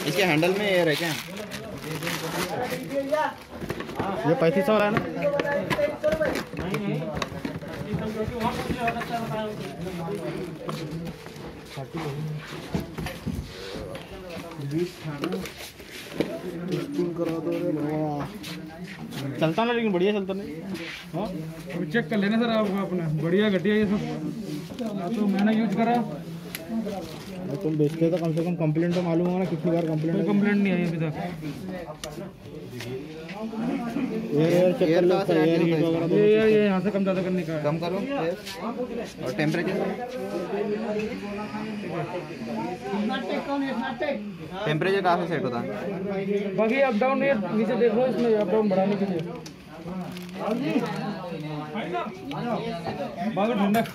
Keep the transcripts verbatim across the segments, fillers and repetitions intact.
इसके हैंडल में एयर है क्या? ये पैंतीस सौ है ना? करा दो रे बाबा। चलता ना, लेकिन बढ़िया चलता नहीं। हाँ चेक कर लेना सर आपको अपना, बढ़िया घटिया ये सब तो मैंने यूज करा। तुम बेचते तो कम से कम कंप्लेंट तो मालूम होगा ना, कितनी बार कंप्लेंट कंप्लेंट नहीं आई अभी तक। एयर चेक कर लो, एयर हीट वगैरह ये ये यहाँ से कम ज़्यादा करने का है। कम करो और टेम्परेचर टेम्परेचर कहाँ से सेट होता है? बाकी अप डाउन ये नीचे देख लो, इसमें अप डाउन बढ़ाने के लिए बाकी ठंडक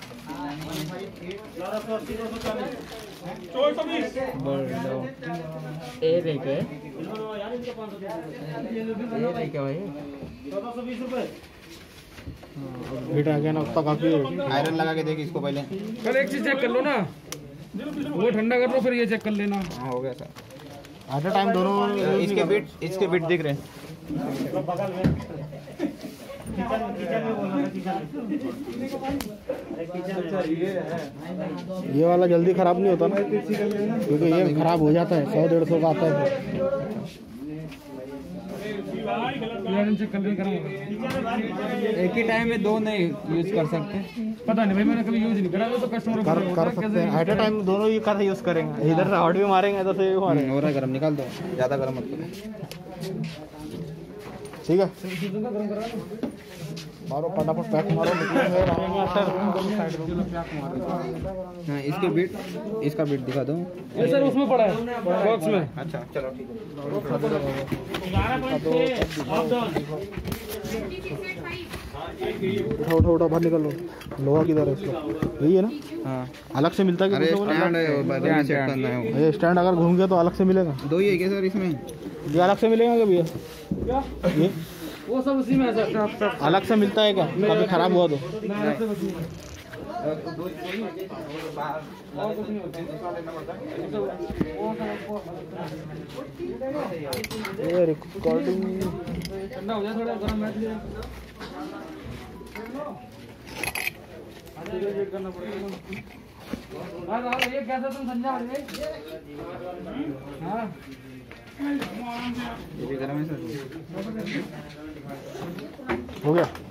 हीट आ गया ना, उसका काफी आयरन लगा के देख इसको पहले। कल एक चीज चेक कर लो ना, वो ठंडा कर लो फिर ये चेक कर लेना। हाँ हो गया सर। एट अ टाइम दोनों इसके बिट इसके बिट दिख रहे हैं। ये वाला जल्दी खराब नहीं होता ना, क्योंकि ये खराब हो जाता है, सौ डेढ़ सौ का आता है। चेक कर एक ही टाइम में दो नहीं यूज कर सकते? पता नहीं भाई, मैंने कभी यूज नहीं करा, तो कस्टमर कर, कर सकते हैं। एट अ टाइम दोनों ही कर यूज करेंगे, इधर से हॉट भी मारेंगे, इधर से भी मारेंगे। हो रहा है गरम, निकाल दो, ज़्यादा गरम मत करो। ठीक है, मारो फटाफट पैक मारो, हाँ इसके बिट, इसका बिट दिखा दो। ये सर उसमें पड़ा है बॉक्स में। अच्छा चलो ठीक है। उठा उठा उठा बाहर निकल लो। लोहा किधर है इसका? यही है ना? हाँ अलग से मिलता है अरे कि स्टैंड है, सेट करना है वो। ये स्टैंड अगर घूम गया तो अलग से मिलेगा? दो ही है क्या सर इसमें? ये अलग से मिलेगा क्या भैया? क्या ये वो सब उसी में है सर। अलग से मिलता है क्या? कभी खराब हुआ तो? ये रिकॉर्डिंग ठंडा हो जाए थोड़ा, गरम मैच ले करना पड़ेगा। हाँ हाँ ये कैसा तुम संजय वाले? हाँ ये भी गरम है सर। हो गया।